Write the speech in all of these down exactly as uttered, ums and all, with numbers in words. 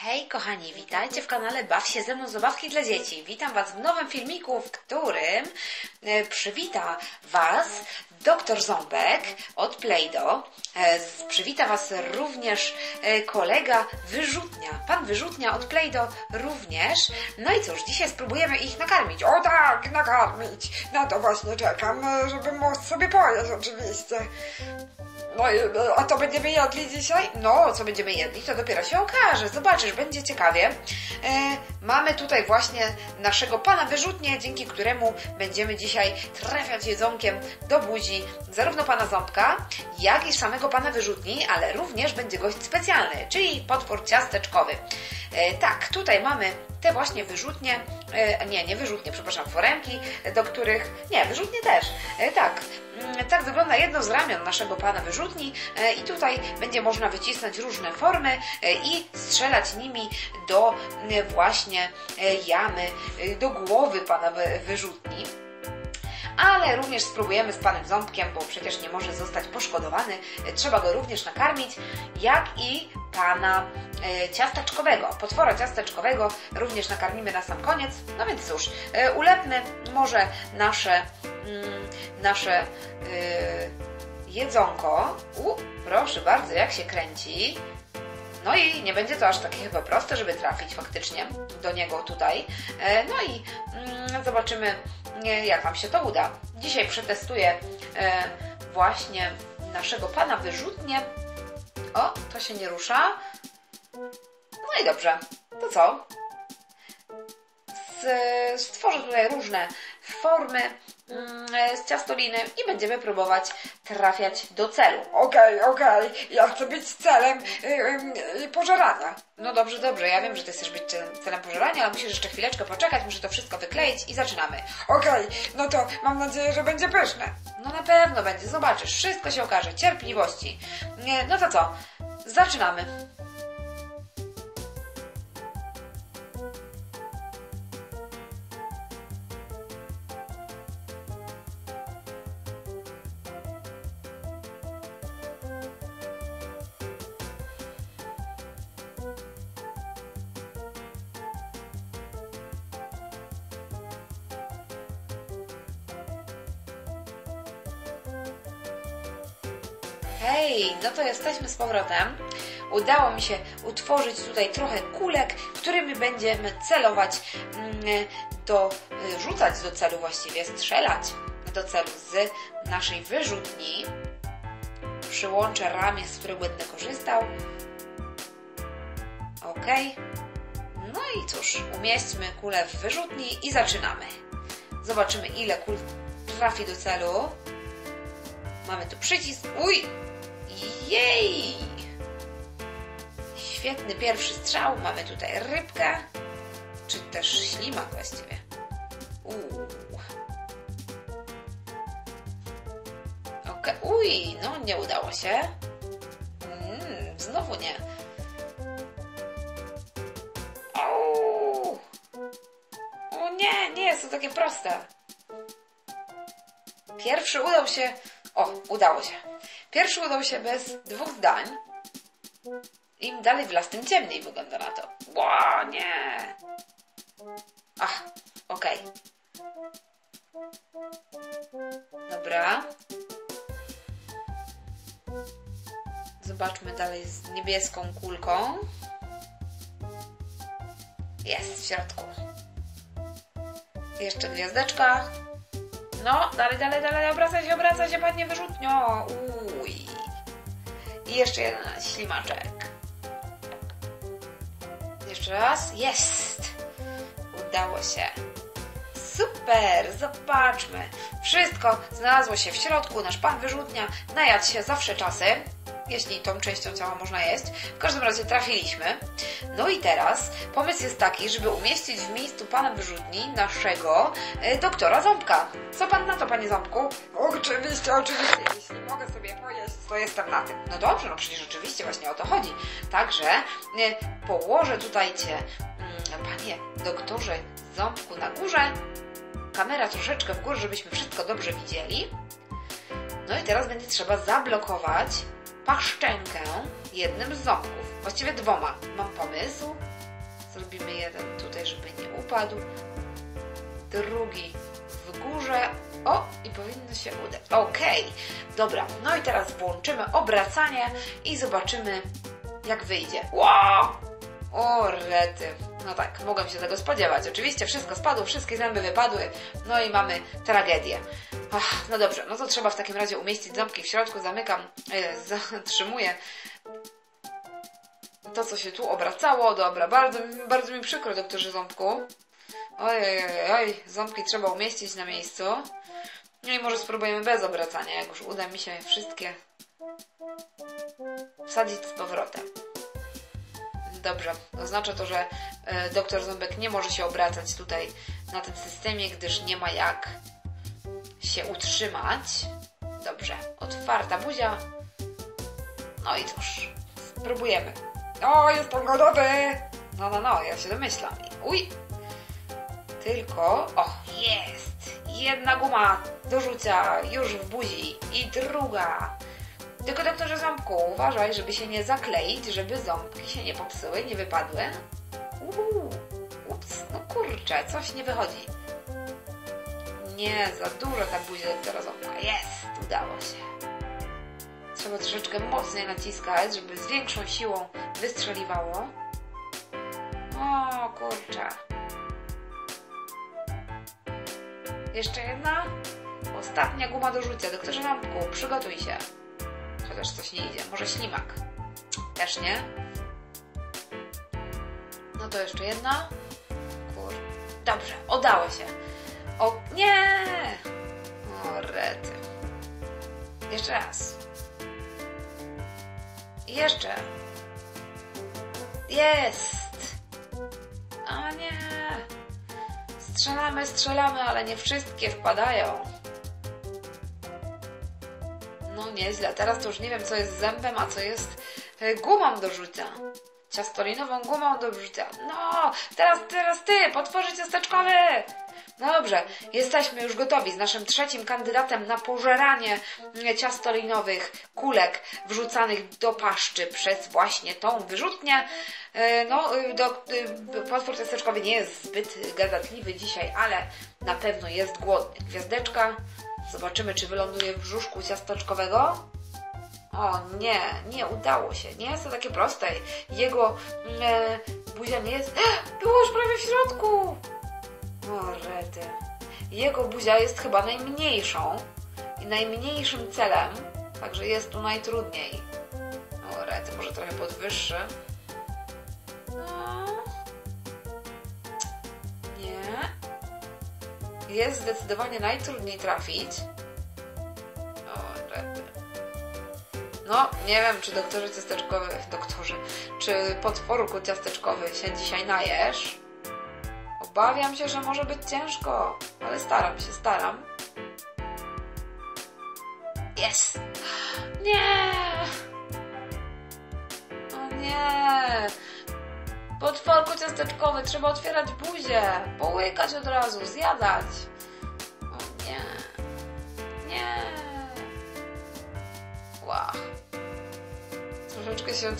Hej kochani, witajcie w kanale Baw się ze mną, zabawki dla dzieci. Witam Was w nowym filmiku, w którym e, przywita Was doktor Ząbek od Play-Doh. E, przywita Was również e, kolega Wyrzutnia, pan Wyrzutnia od Play-Doh również. No i cóż, dzisiaj spróbujemy ich nakarmić. O tak, nakarmić. Na to właśnie czekam, żeby móc sobie pojeść oczywiście. No i, a to będziemy jedli dzisiaj? No, co będziemy jedli, to dopiero się okaże. Zobaczysz, będzie ciekawie. E, mamy tutaj właśnie naszego pana Wyrzutnię, dzięki któremu będziemy dzisiaj trafiać jedzonkiem do buzi zarówno pana Ząbka, jak i samego pana Wyrzutni, ale również będzie gość specjalny, czyli potwór ciasteczkowy. E, tak, tutaj mamy te właśnie wyrzutnie, e, nie, nie wyrzutnie, przepraszam, foremki, do których, nie, wyrzutnie też, e, tak, tak wygląda jedno z ramion naszego pana Wyrzutni e, i tutaj będzie można wycisnąć różne formy e, i strzelać nimi do e, właśnie e, jamy, e, do głowy pana Wyrzutni. Ale również spróbujemy z panem Ząbkiem, bo przecież nie może zostać poszkodowany, trzeba go również nakarmić, jak i pana e, ciasteczkowego, potwora ciasteczkowego również nakarmimy na sam koniec. No więc cóż, e, ulepmy może nasze, mm, nasze e, jedzonko. U, proszę bardzo, jak się kręci. No i nie będzie to aż takie chyba proste, żeby trafić faktycznie do niego tutaj. E, no i mm, zobaczymy, jak Wam się to uda. Dzisiaj przetestuję e, właśnie naszego pana Wyrzutnię. O, to się nie rusza. No i dobrze. To co? Z, stworzę tutaj różne formy mm, z ciastoliny i będziemy próbować trafiać do celu. Okej, okay, okej. Okay. Ja chcę być celem yy, yy, pożerania. No dobrze, dobrze. Ja wiem, że Ty chcesz być celem pożerania, ale musisz jeszcze chwileczkę poczekać, muszę to wszystko wykleić i zaczynamy. Okej, okay, no to mam nadzieję, że będzie pyszne. No na pewno będzie, zobaczysz, wszystko się okaże. Cierpliwości. No to co? Zaczynamy. Hej, no to jesteśmy z powrotem. Udało mi się utworzyć tutaj trochę kulek, którymi będziemy celować do, rzucać do celu, właściwie strzelać do celu z naszej wyrzutni. Przyłączę ramię, z którego będę korzystał. Ok. No i cóż, umieśćmy kulę w wyrzutni i zaczynamy. Zobaczymy, ile kul trafi do celu. Mamy tu przycisk. Uj! Jej! Świetny pierwszy strzał. Mamy tutaj rybkę, czy też ślimak właściwie. Uuu. Ok, uj, no nie udało się. Mm, znowu nie. O, o nie, nie jest to takie proste. Pierwszy udał się. O, udało się. Pierwszy udał się bez dwóch zdań. Im dalej w las, tym ciemniej wygląda na to. Ło, nie. Ach, okej. Okay. Dobra. Zobaczmy dalej z niebieską kulką. Jest w środku. Jeszcze gwiazdeczka. No, dalej, dalej, dalej, obraca się, obraca się, panie Wyrzutnio. Uj. I jeszcze jeden ślimaczek. Jeszcze raz. Jest. Udało się. Super, zobaczmy. Wszystko znalazło się w środku. Nasz pan Wyrzutnia najadł się zawsze czasy. Jeśli tą częścią ciała można jeść. W każdym razie trafiliśmy. No i teraz pomysł jest taki, żeby umieścić w miejscu pana Wyrzutni naszego e, doktora Ząbka. Co pan na to, panie Ząbku? Oczywiście, oczywiście. Jeśli mogę sobie pojeść, to jestem na tym. No dobrze, no przecież oczywiście właśnie o to chodzi. Także e, położę tutaj Cię, mm, panie doktorze Ząbku, na górze. Kamera troszeczkę w górę, żebyśmy wszystko dobrze widzieli. No i teraz będzie trzeba zablokować paszczękę jednym z ząbków. Właściwie dwoma. Mam pomysł. jeden tutaj, żeby nie upadł. Drugi w górze. O, i powinno się udać. Okej, dobra. No i teraz włączymy obracanie i zobaczymy, jak wyjdzie. Wow! O, rety. No tak, mogłem się tego spodziewać. Oczywiście wszystko spadło, wszystkie zęby wypadły. No i mamy tragedię. Ach, no dobrze, no to trzeba w takim razie umieścić ząbki w środku. Zamykam, yy, zatrzymuję to, co się tu obracało. Dobra, bardzo, bardzo mi przykro, doktorze Ząbku. Oj, oj, oj, oj, ząbki trzeba umieścić na miejscu. No i może spróbujemy bez obracania, jak już uda mi się wszystkie wsadzić z powrotem. Dobrze, oznacza to, że e, doktor Ząbek nie może się obracać tutaj na tym systemie, gdyż nie ma jak się utrzymać. Dobrze, otwarta buzia. No i cóż, spróbujemy. O, jestem gotowy! No, no, no, ja się domyślam. Uj! Tylko, o, jest! Jedna guma do rzucia już w buzi i druga. Tylko doktorze Ząbku, uważaj, żeby się nie zakleić, żeby ząbki się nie popsuły, nie wypadły. Uuu, ups, no kurczę, coś nie wychodzi. Nie, za dużo ta buzia doktora Ząbka. Jest, udało się. Trzeba troszeczkę mocniej naciskać, żeby z większą siłą wystrzeliwało. O, kurczę. Jeszcze jedna. Ostatnia guma do rzucia. Doktorze Ząbku, przygotuj się. Chociaż coś nie idzie. Może ślimak. Też nie. No to jeszcze jedna. Kur... Dobrze, udało się. O, nie! O, rety. Jeszcze raz. Jeszcze. Jest! A nie! Strzelamy, strzelamy, ale nie wszystkie wpadają. No nieźle. Teraz to już nie wiem, co jest zębem, a co jest gumą do rzucia. Ciastolinową gumą do rzucia. No, teraz, teraz ty, potworzy ciasteczkowy! Dobrze, jesteśmy już gotowi z naszym trzecim kandydatem na pożeranie ciastolinowych kulek wrzucanych do paszczy przez właśnie tą wyrzutnię. No, do, potwór ciasteczkowy nie jest zbyt gadatliwy dzisiaj, ale na pewno jest głodny. Gwiazdeczka. Zobaczymy, czy wyląduje w brzuszku ciasteczkowego. O nie, nie udało się. Nie jest to takie proste. Jego e, buzia nie jest... Było już prawie w środku! O rety. Jego buzia jest chyba najmniejszą i najmniejszym celem, także jest tu najtrudniej. O rety, może trochę podwyższy. No. Nie. Jest zdecydowanie najtrudniej trafić. O rety. No, nie wiem, czy doktorze ciasteczkowy, doktorze, czy potworku ciasteczkowy się dzisiaj najesz. Obawiam się, że może być ciężko, ale staram się, staram. Jest! Nie! O nie! Potworku ciasteczkowy, trzeba otwierać buzię, połykać od razu, zjadać. O nie! Nie! Wow! Troszeczkę się...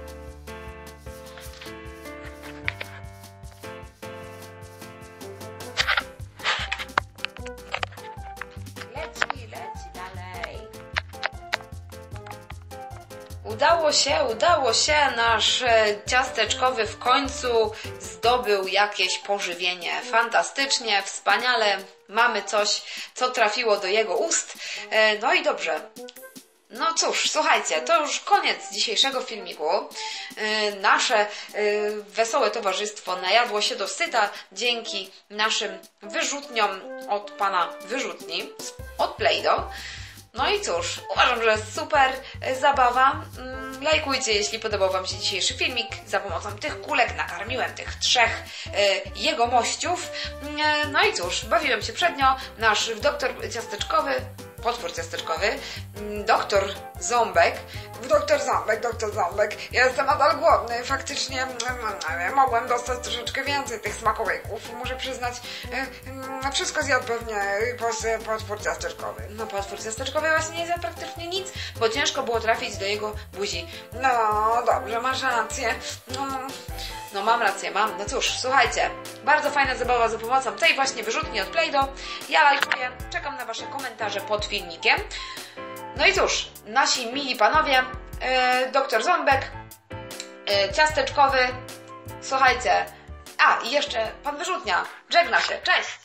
Udało się, udało się, nasz ciasteczkowy w końcu zdobył jakieś pożywienie. Fantastycznie, wspaniale, mamy coś, co trafiło do jego ust. No i dobrze. No cóż, słuchajcie, to już koniec dzisiejszego filmiku. Nasze wesołe towarzystwo najadło się do syta dzięki naszym wyrzutniom od pana wyrzutni, od Play-Doh. No i cóż, uważam, że super zabawa. Lajkujcie, jeśli podobał Wam się dzisiejszy filmik. Za pomocą tych kulek nakarmiłem tych trzech jegomościów. No i cóż, bawiłem się przednio. Nasz doktor ciasteczkowy, potwór ciasteczkowy, doktor Ząbek. Doktor Ząbek, doktor Ząbek. Ja jestem nadal głodny. Faktycznie mm, mogłem dostać troszeczkę więcej tych smakołyków. Muszę przyznać, mm, wszystko zjadł pewnie po- potwór ciasteczkowy. No potwór ciasteczkowy właśnie nie zjadł praktycznie nic, bo ciężko było trafić do jego buzi. No dobrze, masz rację. No, No mam rację, mam. No cóż, słuchajcie, bardzo fajna zabawa za pomocą tej właśnie wyrzutni od Play-Doh. Ja lajkuję, czekam na wasze komentarze pod filmikiem. No i cóż, nasi mili panowie, yy, doktor Ząbek, yy, ciasteczkowy, słuchajcie, a i jeszcze pan wyrzutnia, żegna się, cześć!